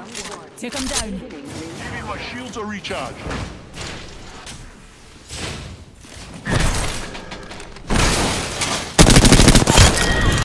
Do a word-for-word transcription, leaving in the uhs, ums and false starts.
Take him down. Giving my shields a recharge.